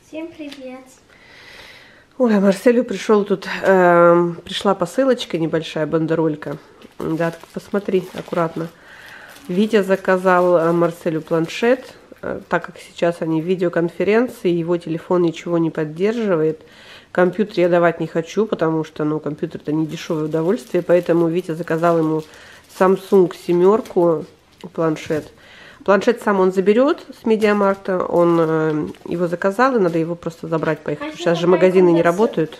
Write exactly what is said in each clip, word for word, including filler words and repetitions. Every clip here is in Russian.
Всем привет! Ой, а Марселю пришел тут, э, пришла посылочка небольшая, бандеролька. Да, посмотри аккуратно. Витя заказал Марселю планшет, э, так как сейчас они в видеоконференции, его телефон ничего не поддерживает. Компьютер я давать не хочу, потому что, ну, компьютер это не дешевое удовольствие, поэтому Витя заказал ему Samsung семерку планшет. Планшет сам он заберет с Медиамаркта, он э, его заказал, и надо его просто забрать, поехать. Сейчас же магазины не работают.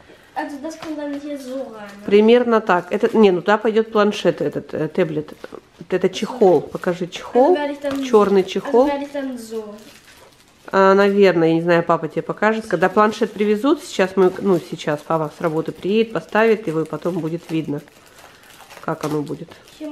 Примерно так. Это, не, ну туда пойдет планшет, этот э, таблет. Это чехол. Покажи чехол. Черный чехол. А, наверное, я не знаю, папа тебе покажет. Когда планшет привезут, сейчас мы, ну сейчас папа с работы приедет, поставит его, и потом будет видно, как оно будет.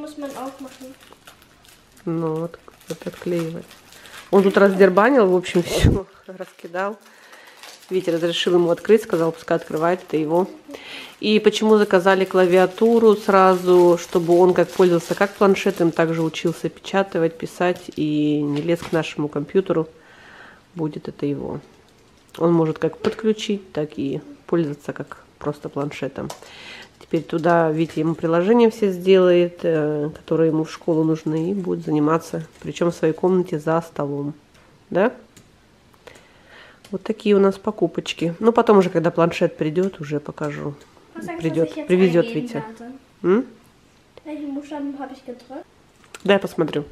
Ну вот. Вот отклеивать. Он тут раздербанил, в общем, все раскидал. Витя разрешил ему открыть, сказал, пускай открывает, это его. И почему заказали клавиатуру сразу, чтобы он как пользовался как планшетом, также учился печатать, писать и не лез к нашему компьютеру. Будет это его. Он может как подключить, так и пользоваться как просто планшетом. Теперь туда Витя ему приложения все сделает, которые ему в школу нужны, и будет заниматься, причем в своей комнате за столом. Да? Вот такие у нас покупочки. Ну, потом уже, когда планшет придет, уже покажу. Придет, привезет Витя. М? Да, я посмотрю.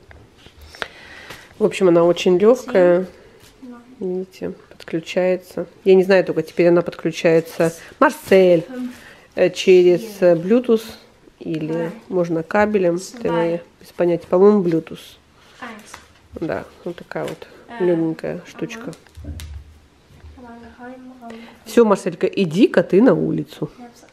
В общем, она очень легкая. Видите, подключается. Я не знаю, только теперь она подключается. Марсель. Через Bluetooth или а. можно кабелем, это без понятия, по-моему, Bluetooth. А. Да, вот такая вот а. легенькая штучка. Ага. Все, Марселька, иди-ка ты на улицу.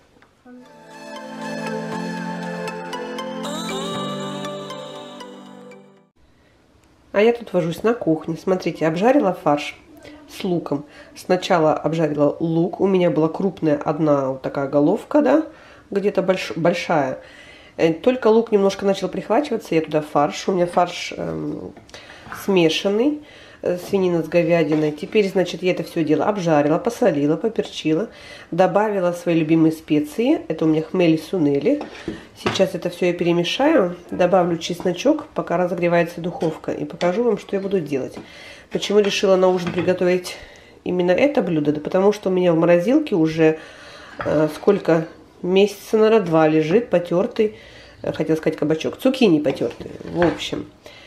А я тут вожусь на кухне. Смотрите, обжарила фарш с луком. Сначала обжарила лук. У меня была крупная одна вот такая головка, да, где-то больш, большая. Только лук немножко начал прихвачиваться, я туда фарш. У меня фарш эм, смешанный, э, свинина с говядиной. Теперь, значит, я это все дело обжарила, посолила, поперчила. Добавила свои любимые специи. Это у меня хмели сунели. Сейчас это все я перемешаю. Добавлю чесночок, пока разогревается духовка. И покажу вам, что я буду делать. Почему решила на ужин приготовить именно это блюдо? Да потому что у меня в морозилке уже э, сколько, месяца, наверное, два лежит потертый, э, хотела сказать кабачок, цукини потертые. В общем,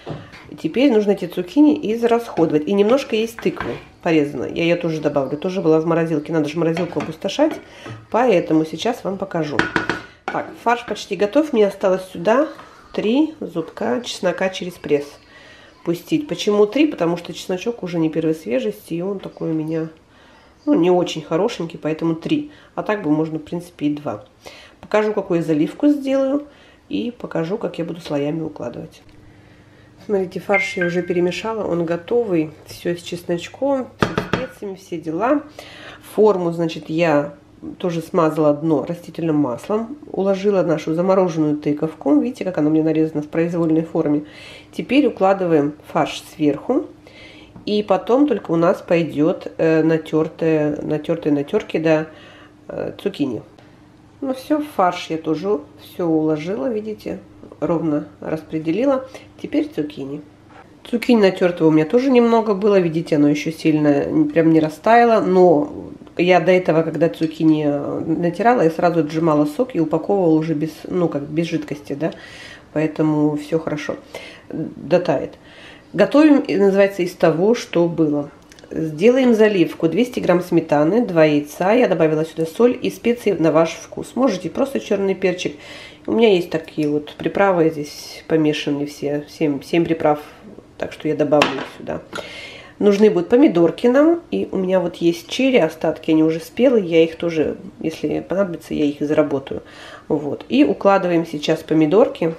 теперь нужно эти цукини израсходовать. И немножко есть тыквы порезанная. Я ее тоже добавлю. Тоже была в морозилке. Надо же морозилку опустошать. Поэтому сейчас вам покажу. Так, фарш почти готов. Мне осталось сюда три зубка чеснока через пресс пустить. Почему три? Потому что чесночок уже не первой свежести, и он такой у меня, ну, не очень хорошенький, поэтому три. А так бы можно, в принципе, и два. Покажу, какую я заливку сделаю, и покажу, как я буду слоями укладывать. Смотрите, фарш я уже перемешала, он готовый. Все с чесночком, с специями, все дела. Форму, значит, я тоже смазала дно растительным маслом, уложила нашу замороженную тыковку. Видите, как она у меня нарезана в произвольной форме. Теперь укладываем фарш сверху. И потом только у нас пойдет э, натертые, натертые на терке, да, э, цукини. Ну все, фарш я тоже все уложила, видите, ровно распределила. Теперь цукини. Цукини натертого у меня тоже немного было, видите, оно еще сильно прям не растаяло, но я до этого, когда цукини натирала, я сразу отжимала сок и упаковывала уже без, ну, как без жидкости, да, поэтому все хорошо дотает. Готовим, называется, из того, что было. Сделаем заливку. двести грамм сметаны, два яйца, я добавила сюда соль и специи на ваш вкус. Можете просто черный перчик. У меня есть такие вот приправы, здесь помешаны все, семь, семь приправ, так что я добавлю их сюда. Нужны будут помидорки нам, и у меня вот есть черри, остатки, они уже спелые, я их тоже, если понадобится, я их заработаю. Вот. И укладываем сейчас помидорки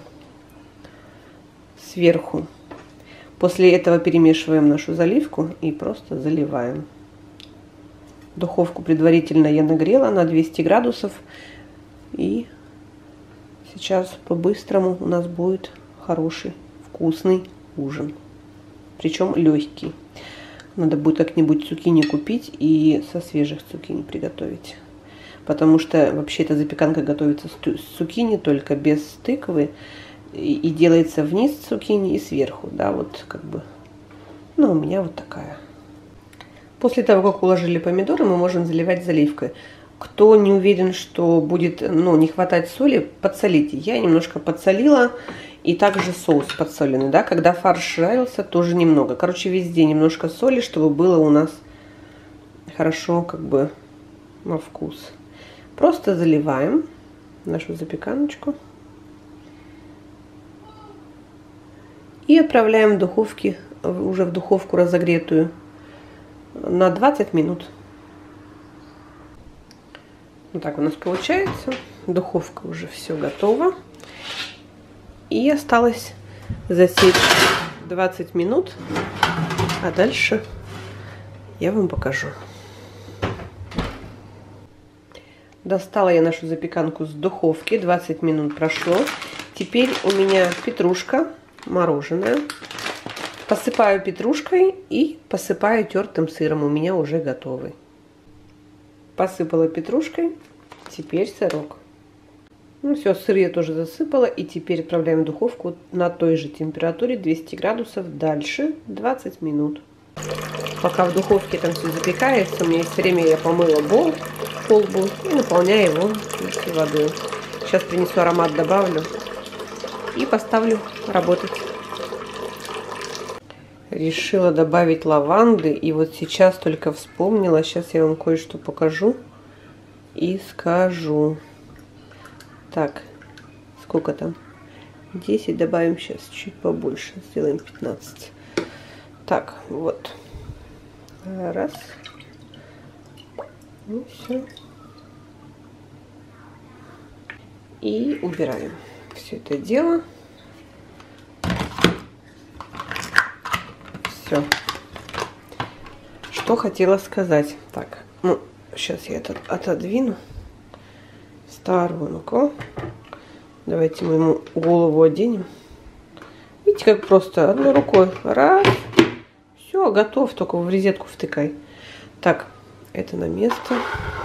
сверху. После этого перемешиваем нашу заливку и просто заливаем. Духовку предварительно я нагрела на двести градусов, и сейчас по-быстрому у нас будет хороший, вкусный ужин. Причем легкий. Надо будет как-нибудь цукини купить и со свежих цукини приготовить. Потому что вообще эта запеканка готовится с цукини, только без тыквы. И, и делается вниз цукини и сверху. Да, вот как бы. Ну, у меня вот такая. После того, как уложили помидоры, мы можем заливать заливкой. Кто не уверен, что будет, ну, не хватать соли, подсолите. Я немножко подсолила. И также соус подсоленный, да. Когда фарш жарился, тоже немного. Короче, везде немножко соли, чтобы было у нас хорошо, как бы, на вкус. Просто заливаем нашу запеканочку. И отправляем в духовке, уже в духовку разогретую, на двадцать минут. Вот так у нас получается. Духовка уже все готово. И осталось засечь двадцать минут. А дальше я вам покажу. Достала я нашу запеканку с духовки. двадцать минут прошло. Теперь у меня петрушка мороженая. Посыпаю петрушкой и посыпаю тертым сыром. У меня уже готовый. Посыпала петрушкой. Теперь сырок. Ну все, сыр я тоже засыпала. И теперь отправляем в духовку на той же температуре, двести градусов. Дальше двадцать минут. Пока в духовке там все запекается, у меня есть время, я помыла бол, полбу и наполняю его водой. Сейчас принесу аромат, добавлю и поставлю работать. Решила добавить лаванды, и вот сейчас только вспомнила. Сейчас я вам кое-что покажу и скажу. Так, сколько там? десять, добавим сейчас чуть побольше, сделаем пятнадцать. Так, вот. Раз. Ну все. И убираем все это дело. Все. Что хотела сказать. Так, ну, сейчас я это отодвину. В сторонку. Давайте мы ему голову оденем. Видите, как просто одной рукой. Раз. Все, готов. Только в розетку втыкай. Так, это на место.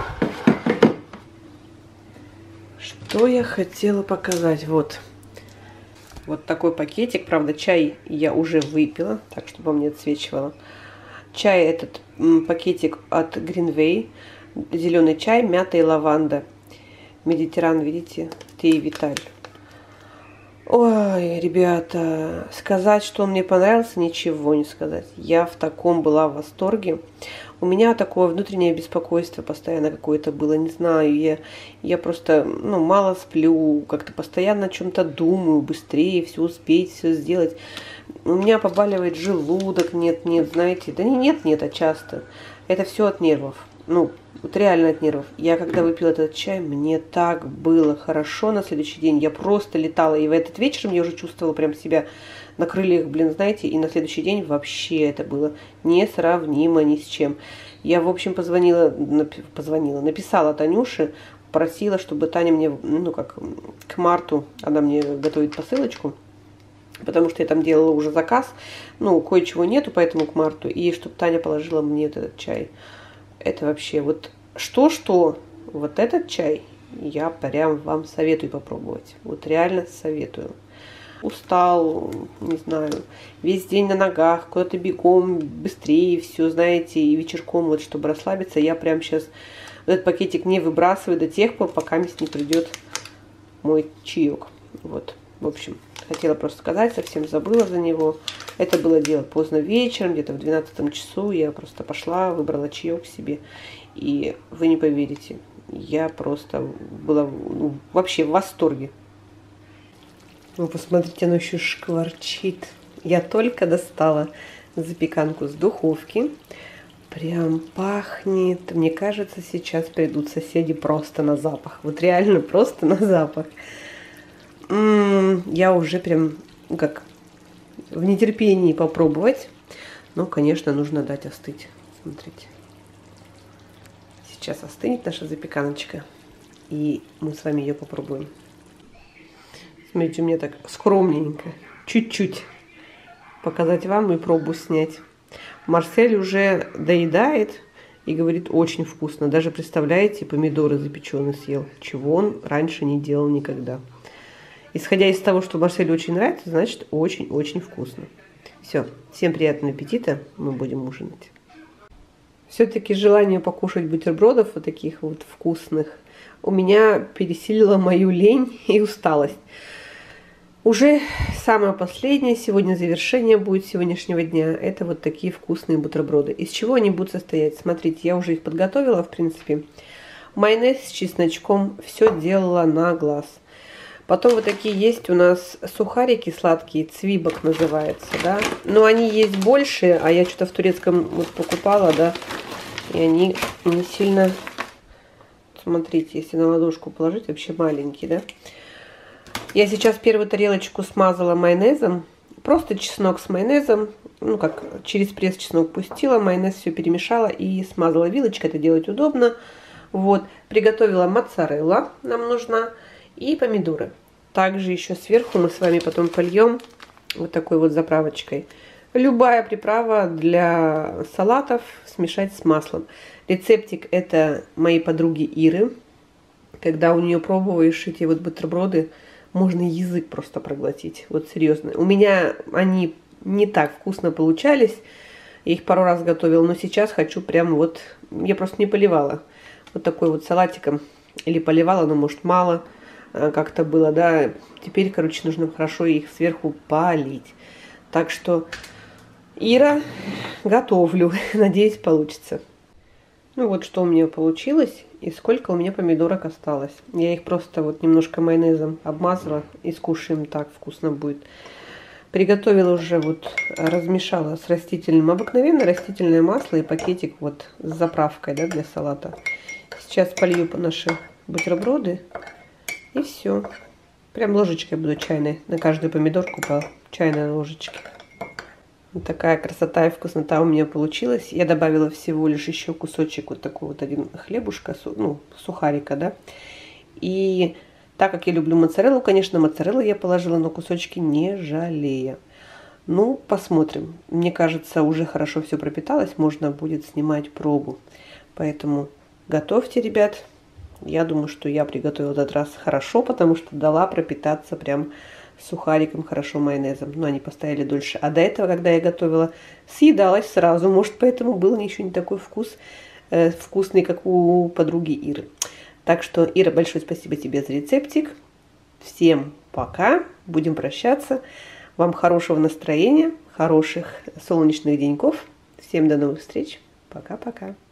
Что я хотела показать? Вот. Вот такой пакетик. Правда, чай я уже выпила. Так, чтобы вам не отсвечивало. Чай этот пакетик от Greenway. Зеленый чай, мята и лаванда. Медитеран, видите? Тей Виталь. Ой, ребята, сказать, что он мне понравился, ничего не сказать. Я в таком была в восторге. У меня такое внутреннее беспокойство постоянно какое-то было, не знаю. Я, я просто, ну, мало сплю, как-то постоянно о чем-то думаю, быстрее все успеть, все сделать. У меня побаливает желудок, нет-нет, знаете. Да не нет-нет, а часто. Это все от нервов. Ну, вот реально от нервов. Я когда выпила этот чай, мне так было хорошо на следующий день. Я просто летала. И в этот вечер я уже чувствовала прям себя на крыльях, блин, знаете. И на следующий день вообще это было несравнимо ни с чем. Я, в общем, позвонила, позвонила, написала Танюше, просила, чтобы Таня мне, ну как, к марту, она мне готовит посылочку. Потому что я там делала уже заказ. Ну, кое-чего нету, поэтому к марту. И чтобы Таня положила мне этот чай. Это вообще вот что-что, вот этот чай я прям вам советую попробовать. Вот реально советую. Устал, не знаю, весь день на ногах, куда-то бегом, быстрее все, знаете, и вечерком, вот чтобы расслабиться, я прям сейчас этот пакетик не выбрасываю до тех пор, пока мне не придет мой чаек. Вот, в общем, хотела просто сказать, совсем забыла за него. Это было дело поздно вечером, где-то в двенадцатом часу. Я просто пошла, выбрала чаек себе. И вы не поверите, я просто была, ну, вообще в восторге. Вы посмотрите, оно еще шкварчит. Я только достала запеканку с духовки. Прям пахнет. Мне кажется, сейчас придут соседи просто на запах. Вот реально просто на запах. М-м, я уже прям как... в нетерпении попробовать. Но, конечно, нужно дать остыть. Смотрите. Сейчас остынет наша запеканочка. И мы с вами ее попробуем. Смотрите, у меня так скромненько. Чуть-чуть показать вам и пробу снять. Марсель уже доедает и говорит, очень вкусно. Даже, представляете, помидоры запеченные съел, чего он раньше не делал никогда. Исходя из того, что Марселю очень нравится, значит, очень-очень вкусно. Все, всем приятного аппетита, мы будем ужинать. Все-таки желание покушать бутербродов вот таких вот вкусных у меня пересилило мою лень и усталость. Уже самое последнее, сегодня завершение будет сегодняшнего дня, это вот такие вкусные бутерброды. Из чего они будут состоять? Смотрите, я уже их подготовила, в принципе. Майонез с чесночком, все делала на глаз. Потом вот такие есть у нас сухарики сладкие, цвибок называется, да. Но они есть больше, а я что-то в турецком вот покупала, да. И они не сильно, смотрите, если на ладошку положить, вообще маленькие, да. Я сейчас первую тарелочку смазала майонезом. Просто чеснок с майонезом. Ну, как через пресс чеснок пустила. Майонез все перемешала и смазала вилочкой. Это делать удобно. Вот. Приготовила моцарелла. Нам нужна. И помидоры. Также еще сверху мы с вами потом польем вот такой вот заправочкой. Любая приправа для салатов смешать с маслом. Рецептик это моей подруги Иры. Когда у нее пробуешь эти вот бутерброды, можно язык просто проглотить. Вот серьезно. У меня они не так вкусно получались. Я их пару раз готовила, но сейчас хочу прям вот... Я просто не поливала. Вот такой вот салатиком. Или поливала, но может мало как-то было, да. Теперь, короче, нужно хорошо их сверху полить. Так что, Ира, готовлю. Надеюсь, получится. Ну вот что у меня получилось и сколько у меня помидорок осталось. Я их просто вот немножко майонезом обмазала и скушаем так, вкусно будет. Приготовила уже, вот размешала с растительным, обыкновенное растительное масло и пакетик вот с заправкой, да, для салата. Сейчас полью наши бутерброды и все. Прям ложечкой буду чайной, на каждую помидорку по чайной ложечке. Вот такая красота и вкуснота у меня получилась. Я добавила всего лишь еще кусочек вот такой вот один хлебушка, ну, сухарика, да. И так как я люблю моцареллу, конечно, моцареллу я положила, но кусочки не жалея. Ну, посмотрим. Мне кажется, уже хорошо все пропиталось, можно будет снимать пробу. Поэтому готовьте, ребят. Я думаю, что я приготовила этот раз хорошо, потому что дала пропитаться прям сухариком, хорошо майонезом. Но они постояли дольше. А до этого, когда я готовила, съедалась сразу. Может, поэтому был еще не такой вкус э, вкусный, как у подруги Иры. Так что, Ира, большое спасибо тебе за рецептик. Всем пока. Будем прощаться. Вам хорошего настроения, хороших солнечных деньков. Всем до новых встреч. Пока-пока.